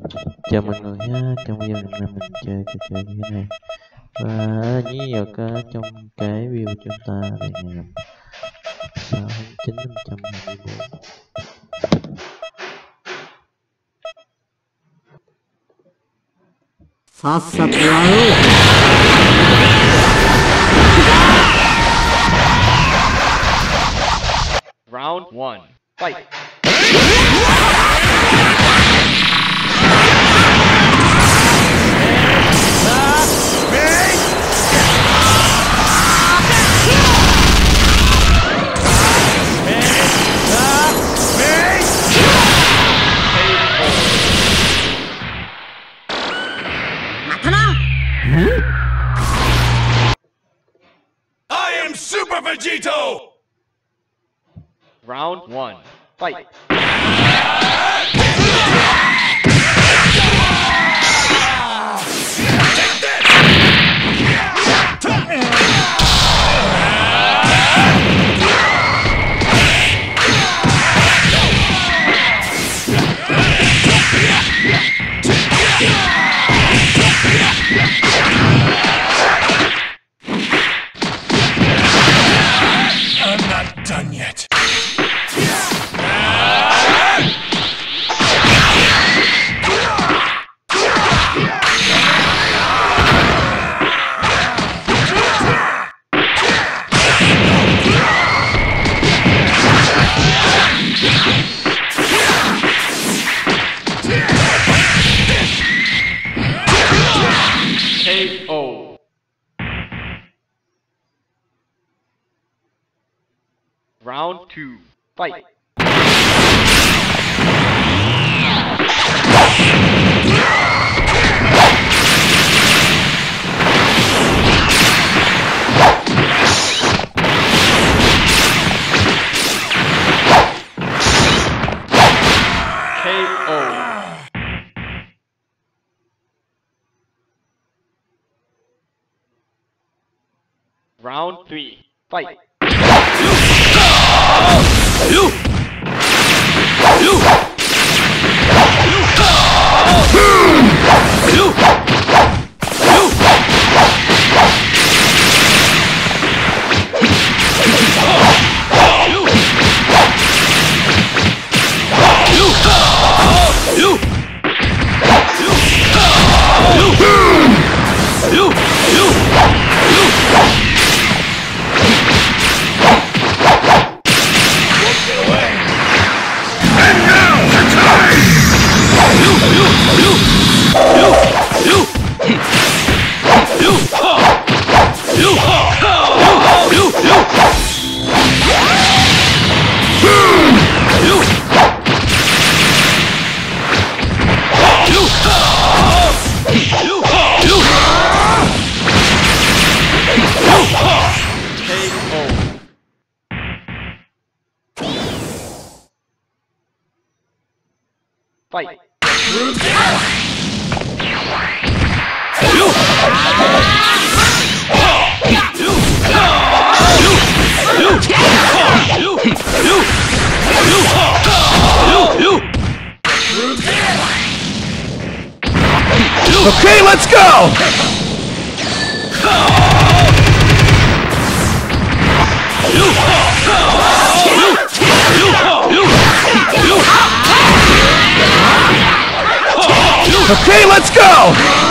Chào mọi người ha, trong video ngày hôm nay mình chơi trò chơi như thế này. Và như giờ trong cái video của chúng ta là ngày 6 tháng 9 năm 2024. Sát sạch lại. Round 1. Fight. I am Super Vegito! Round 1. Fight. I'm not done yet. KO. Round 2. Fight. KO. Round 3. Fight. Fight. Okay, let's go! Okay, let's go!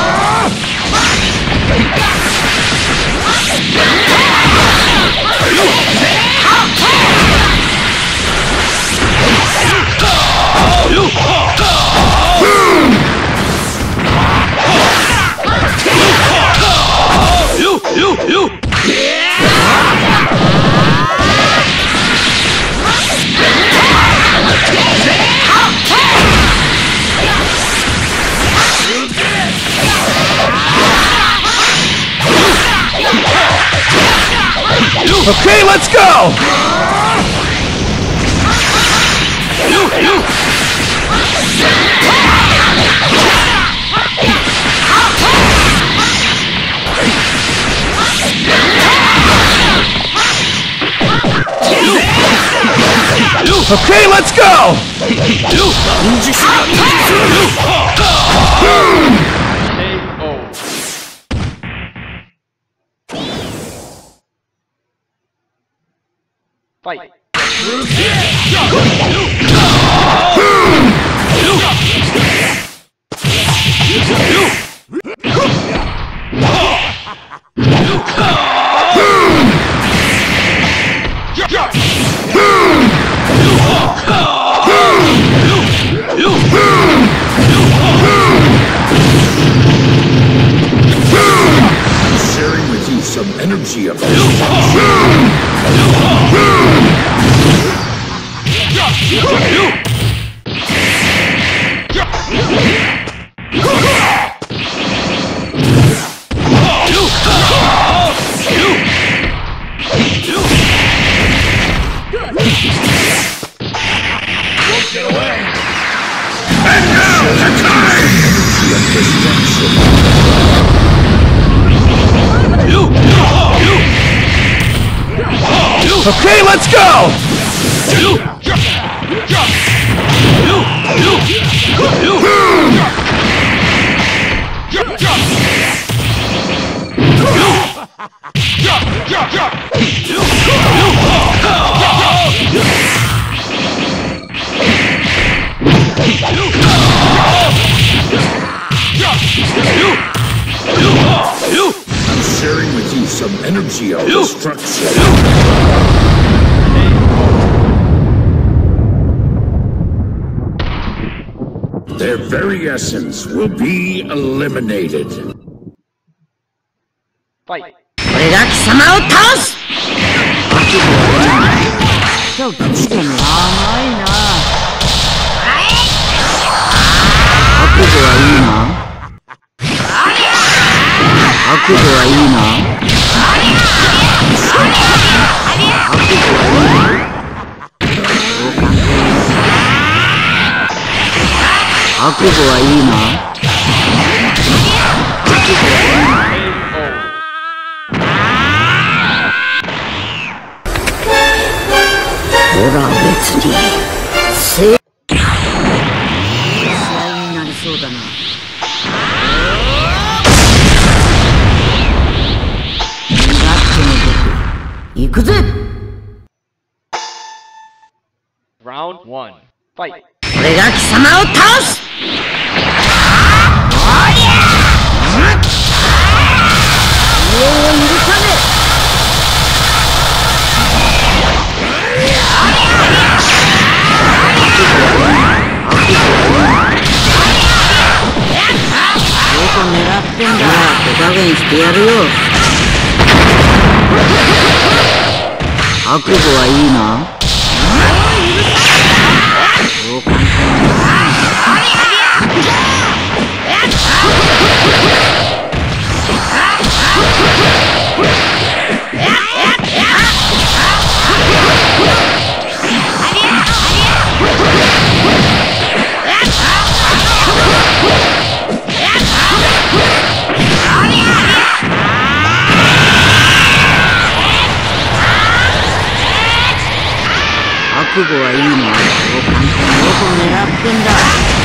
Okay, let's go! Okay, let's go! Okay, let's go! I'm sharing with you some energy of destruction. Their very essence will be eliminated. Fight. 俺が貴様を倒す。今日来ても甘いな。覚悟はいいな。覚悟はいいな。覚悟はいいな。覚悟はいいな。覚悟はいいな。ほら別に試合になりそうだな。だっての僕行くぜ。 Round 1. Fight. 俺が貴様を倒す。おお許さねえ。どこ狙ってんだ。手加減してやるよ。覚悟はいいな。そう簡単に覚悟はいいの。そう簡単にどこ狙ってんだ。